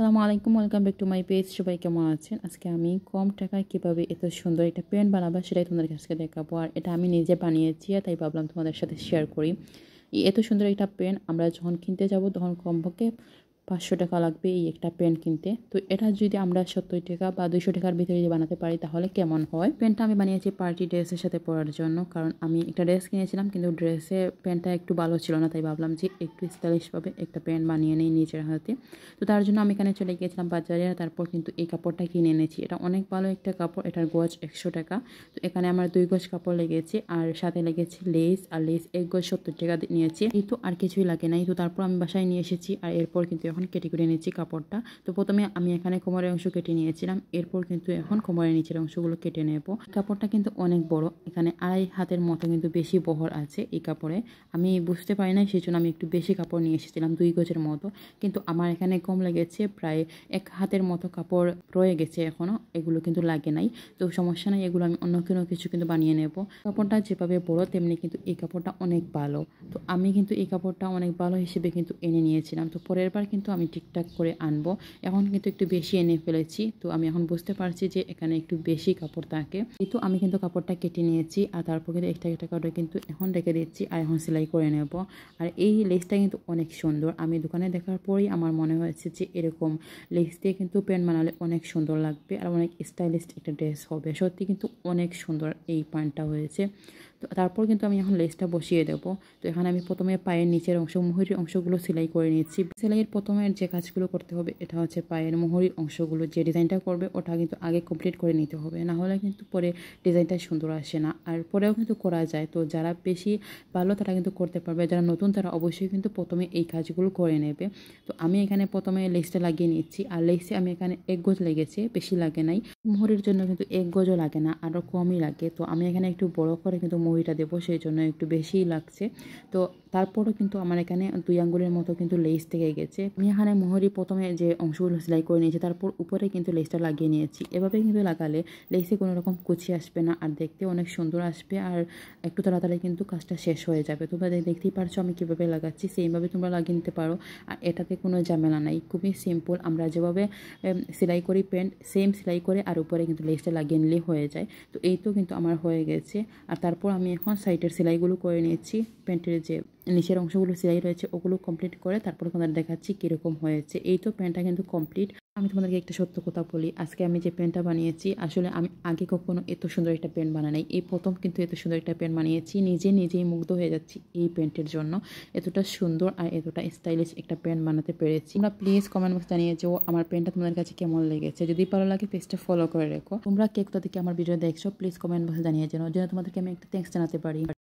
আসসালামু আলাইকুম, welcome back to my page. সবাই কেমন আছেন? আজকে আমি কম টাকায় কিভাবে এত সুন্দর একটা প্যান্ট বানাবো সেটাই তোমাদের কাছে দেখাবো। আর এটা আমি নিজে বানিয়েছি, তাই ভাবলাম তোমাদের সাথে শেয়ার করি। এত সুন্দর একটা প্যান্ট আমরা যখন কিনতে যাব তখন কমপক্ষে 500 টাকা লাগবে এই একটা প্যান্ট কিনতে। তো এটা যদি আমরা 70 টাকা বা 200 টাকার ভিতরে যদি বানাতে পারি তাহলে কেমন হয়। প্যান্টটা আমি বানিয়েছি পার্টি ড্রেসের সাথে পরার জন্য, কারণ আমি একটা ড্রেস কিনেছিলাম কিন্তু ড্রেসে প্যান্টটা একটু ভালো ছিল না, তাই ভাবলাম যে একটু স্টাইলিশভাবে একটা প্যান্ট বানিয়ে নিই নিজের হাতে। তো তার জন্য আমি এখানে চলে গিয়েছিলাম বাজারে, তারপর কিন্তু এই কাপড়টা কিনে এনেছি। এটা অনেক ভালো একটা কাপড়, এটার গজ 100 টাকা। তো এখানে আমার 2 গজ কাপড় লেগেছে, আর সাথে লেগেছে লেস, আর লেস 1 গজ 70 টাকা নিয়েছি। এই তো আর কিছুই লাগে নাই। তো তারপর আমি বাসায় নিয়ে এসেছি, আর এরপর কিন্তু এখন কেটে কেটে নিয়েছি কাপড়টা। তো প্রথমে আমি এখানে কোমরের অংশ কেটে নিয়েছিলাম, এরপর কিন্তু এখন কোমরের নিচের অংশগুলো কেটে নেব। কাপড়টা কিন্তু অনেক বড়, এখানে 2.5 হাতের মতো কিন্তু বেশি বহর আছে এই কাপড়ে। আমি বুঝতে পারি না, সেই জন্য আমি একটু বেশি কাপড় নিয়ে এসেছিলাম 2 গজের মতো, কিন্তু আমার এখানে কম লেগেছে, প্রায় 1 হাতের মতো কাপড় রয়ে গেছে এখনও, এগুলো কিন্তু লাগে নাই। তো সমস্যা নাই, এগুলো আমি অন্য কোনো কিছু কিন্তু বানিয়ে নেব। কাপড়টা যেভাবে বড় তেমনি কিন্তু এই কাপড়টা অনেক ভালো। তো আমি কিন্তু এই কাপড়টা অনেক ভালো হিসেবে কিন্তু এনে নিয়েছিলাম। তো পরের বার কিন্তু আমি ঠিকঠাক করে আনবো। এখন কিন্তু একটু বেশি এনে ফেলেছি, তো আমি এখন বুঝতে পারছি যে এখানে একটু বেশি কাপড় থাকে। এই তো আমি কিন্তু কাপড়টা কেটে নিয়েছি, আর তারপর কিন্তু একটা করে কিন্তু এখন রেখে দিচ্ছি, আর এখন সেলাই করে নেব। আর এই লেসটা কিন্তু অনেক সুন্দর, আমি দোকানে দেখার পরেই আমার মনে হয়েছে যে এরকম লেস দিয়ে কিন্তু প্যান্ট বানালে অনেক সুন্দর লাগবে আর অনেক স্টাইলিশ একটা ড্রেস হবে। সত্যি কিন্তু অনেক সুন্দর এই প্যান্টটা হয়েছে। তো তারপর কিন্তু আমি এখন লেসটা বসিয়ে দেবো। তো এখানে আমি প্রথমে পায়ের নিচের অংশ, মুহুরির অংশগুলো সেলাই করে নিচ্ছি। সেলাইয়ের প্রথমে যে কাজগুলো করতে হবে এটা হচ্ছে পায়ের মুহুরির অংশগুলো, যে ডিজাইনটা করবে ওটা কিন্তু আগে কমপ্লিট করে নিতে হবে, না হলে কিন্তু পরে ডিজাইনটা সুন্দর আসে না। আর পরেও কিন্তু করা যায়, তো যারা বেশি ভালো তারা কিন্তু করতে পারবে, যারা নতুন তারা অবশ্যই কিন্তু প্রথমে এই কাজগুলো করে নেবে। তো আমি এখানে প্রথমে লেসটা লাগিয়ে নিচ্ছি, আর লেসে আমি এখানে 1 গজ লেগেছে, বেশি লাগে নাই। মুহুরির জন্য কিন্তু 1 গজও লাগে না, আরও কমই লাগে। তো আমি এখানে একটু বড় করে কিন্তু মুহুরিটা দেবো, সেই জন্য একটু বেশিই লাগছে। তো তারপরও কিন্তু আমার এখানে 2 আঙ্গুলের মতো কিন্তু লেস থেকে গেছে। আমি এখানে মুহুরি প্রথমে যে অংশগুলো সেলাই করে নিয়েছি, তারপর উপরে কিন্তু লেসটা লাগিয়ে নিয়েছি। এভাবে কিন্তু লাগালে লেসে কোনো রকম কুচি আসবে না, আর দেখতে অনেক সুন্দর আসবে, আর একটু তাড়াতাড়ি কিন্তু কাজটা শেষ হয়ে যাবে। তোমরা দেখতেই পারছো আমি কীভাবে লাগাচ্ছি, সেইভাবে তোমরা লাগিয়ে নিতে পারো। আর এটাতে কোনো ঝামেলা নাই, খুবই সিম্পল। আমরা যেভাবে সেলাই করি প্যান্ট, সেম সেলাই করে আর উপরে কিন্তু লেসটা লাগিয়ে নিলেই হয়ে যায়। তো এই তো কিন্তু আমার হয়ে গেছে। আর তারপর আমি এখন সাইডের সেলাইগুলো করে নিয়েছি, প্যান্টের যে নিচের অংশগুলো সেলাই রয়েছে ওগুলো কমপ্লিট করে তারপর তোমাদের দেখাচ্ছি কীরকম হয়েছে। এই তো প্যান্টটা কিন্তু কমপ্লিট। আমি তোমাদেরকে একটা সত্য কথা বলি, আজকে আমি যে প্যান্টটা বানিয়েছি আসলে আমি আগে কখনো এত সুন্দর একটা প্যান্ট বানাই নাই, এই প্রথম কিন্তু এত সুন্দর একটা প্যান্ট বানিয়েছি। নিজেই মুগ্ধ হয়ে যাচ্ছি এই প্যান্টের জন্য, এতটা সুন্দর আর এতটা স্টাইলিশ একটা প্যান্ট বানাতে পেরেছি। তোমরা প্লিজ কমেন্ট বক্সে জানিয়ে যে আমার প্যান্টটা তোমাদের কাছে কেমন লেগেছে। যদি ভালো লাগে পেজটা ফলো করে রেখো। তোমরা কে কোথা থেকে আমার ভিডিও দেখছো প্লিজ কমেন্ট বক্সে জানিয়ে যেন তোমাদেরকে আমি একটা থ্যাঙ্কস জানাতে পারি।